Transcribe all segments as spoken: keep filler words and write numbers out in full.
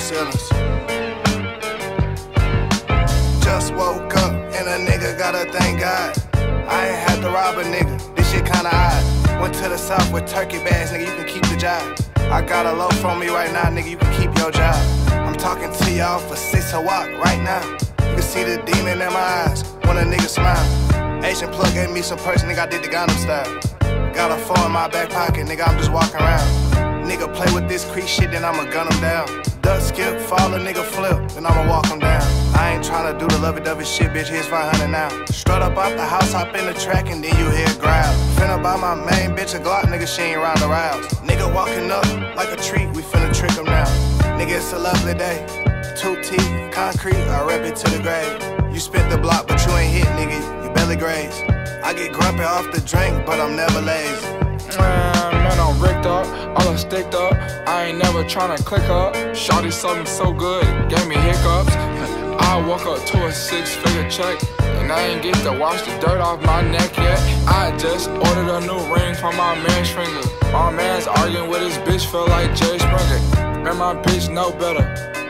ceilings. Just woke up and a nigga gotta thank God I ain't had to rob a nigga, this shit kinda odd. Went to the south with turkey bags, nigga, you can keep the job. I got a loaf on me right now, nigga, you can keep your job. I'm talking to y'all for six a walk right now. You can see the demon in my eyes when a nigga smile. Asian plug gave me some purse, nigga, I did the Gangnam style. Got a four in my back pocket, nigga, I'm just walking around. Nigga play with this creep shit, then I'ma gun him down. Duck, skip, fall, a nigga flip, then I'ma walk him down. I ain't tryna do the lovey-dovey shit, bitch, here's five hundred now. Strut up out the house, hop in the track, and then you hear growl. Finna buy my main bitch a Glock, nigga, she ain't round the rouse. Nigga walking up like a treat, we finna trick him now. Nigga, it's a lovely day. Two teeth, concrete, I rep it to the grave. You spit the block, but you ain't hit, nigga, you belly graze. I get grumpy off the drink, but I'm never lazy. Man, man, I'm rigged up, all I sticked up. I ain't never tryna click up. Shawty something so good, gave me hiccups. I woke up to a six-figure check, and I ain't get to wash the dirt off my neck yet. I just ordered a new ring for my man's finger. My man's arguing with his bitch, feel like Jerry Springer. Man, my bitch know better.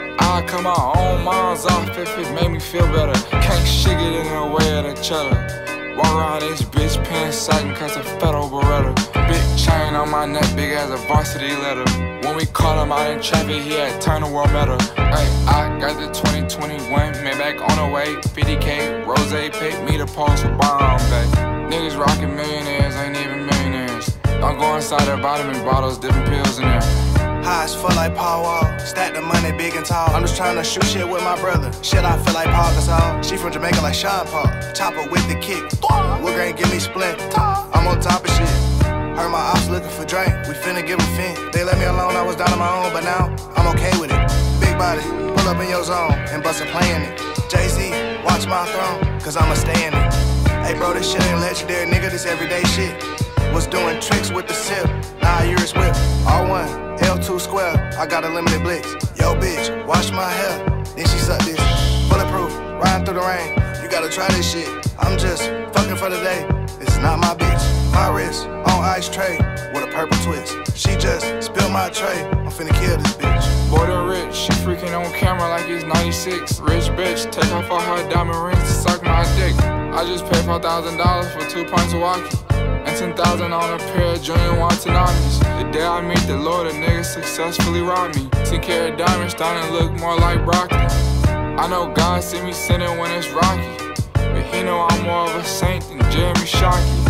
I cut my own minds off if it made me feel better. Can't shit get in the way of the cheddar. Walk around this bitch pants sagging cause a federal Beretta. Big chain on my neck, big as a varsity letter. When we caught him out in traffic, he had turned the world meta. Ay, I got the twenty twenty-one Maybach on the way. fifty K, Rose picked me to pose for Bombay. Niggas rockin' millionaires, ain't even millionaires. Don't go inside their vitamin bottles, dipping pills in there. High as fuck like Paul Wall, stack the money big and tall. I'm just tryna shoot shit with my brother. Shit, I feel like Paul Gasol. She from Jamaica like Sean Paul. Chopper with the kick. Wood grain give me splint. I'm on top of shit. Heard my ops looking for drink. We finna give them fin. They let me alone, I was down on my own, but now I'm okay with it. Big body, pull up in your zone and bust a play in it. Jay-Z, watch my throne, cause I'ma stay in it. Hey bro, this shit ain't legendary, nigga, this everyday shit. Was doing tricks with the sip, now I use whip. R one, L two square, I got a limited blitz. Yo bitch, wash my hair, then she suck this. Bulletproof, riding through the rain, you gotta try this shit. I'm just fucking for the day, it's not my bitch. My wrist, on ice tray, with a purple twist. She just spilled my tray, I'm finna kill this bitch. Boy, the rich, she freaking on camera like it's ninety-six. Rich bitch, take off all her diamond rings to suck my dick. I just paid four thousand dollars for two pints of walkie. And ten thousand on a pair of Junior Watanabe's. The day I meet the Lord, a nigga successfully robbed me. ten karat diamonds starting to look more like broccoli. I know God see me sinning when it's rocky, but he know I'm more of a saint than Jeremy Shockey.